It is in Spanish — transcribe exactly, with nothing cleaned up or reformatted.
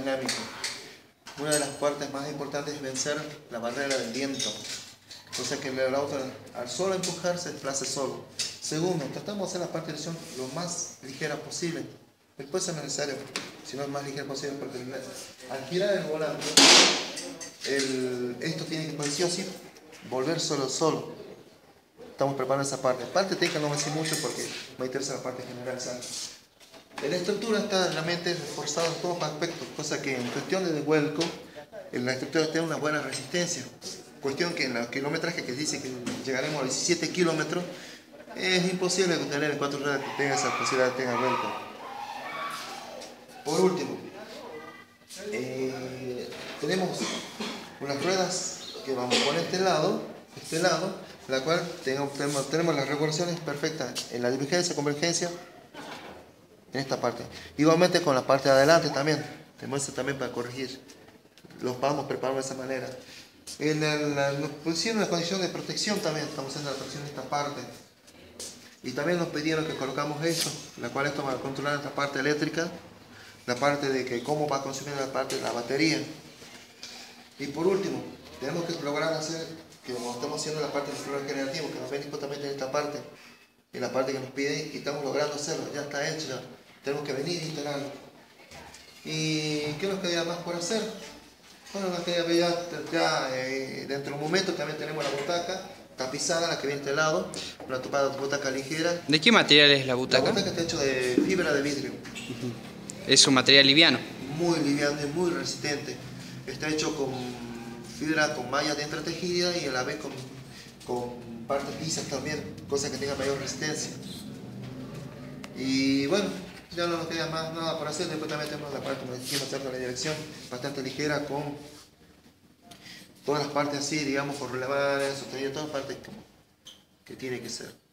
aerodinámico. Una de las partes más importantes es vencer la barrera del viento, cosa que el auto al solo empujar se desplace solo. Segundo, tratamos de hacer la parte de dirección lo más ligera posible. Después es necesario, si no es más ligera posible, porque al girar el volante, el, esto tiene que poder sí o sí volver solo solo. Estamos preparando esa parte. Parte técnica no me sé mucho porque me interesa la parte general. ¿Sabes? La estructura está realmente reforzada en todos los aspectos, cosa que en cuestión de vuelco, la estructura tiene una buena resistencia. Cuestión que en el kilometraje que dice que llegaremos a diecisiete kilómetros, es imposible tener en cuatro ruedas que tenga esa posibilidad de tener vuelco. Por último, eh, tenemos unas ruedas que vamos por este lado, este lado, la cual tenemos, tenemos, tenemos las regulaciones perfectas en la divergencia, convergencia, en esta parte. Igualmente con la parte de adelante también, tenemos eso también para corregir. Los vamos preparando de esa manera. En el, nos pusieron una condición de protección también, estamos haciendo la protección de esta parte. Y también nos pidieron que colocamos eso, la cual esto va a controlar esta parte eléctrica, la parte de que cómo va a consumir la parte de la batería. Y por último, tenemos que lograr hacer, que como estamos haciendo la parte del control generativo, que nos ven justamente en esta parte, en la parte que nos piden, y estamos logrando hacerlo, ya está hecho, ya. Tenemos que venir e instalarlo. ¿Y qué nos queda más por hacer? Bueno, nos queda ya, ya eh, dentro de un momento también tenemos la butaca tapizada, la que viene de este lado, una topada butaca ligera. ¿De qué material es la butaca? La butaca está hecha de fibra de vidrio. Uh-huh. Es un material liviano. Muy liviano y muy resistente. Está hecho con fibra con malla de entretejida y a la vez con, con partes lisas también, cosa que tenga mayor resistencia. Y bueno, ya no nos queda más nada por hacer. Después también tenemos la parte, como dijimos, hacer la dirección bastante ligera con todas las partes así, digamos, por relevar, sostenido, todas las partes como que tiene que ser.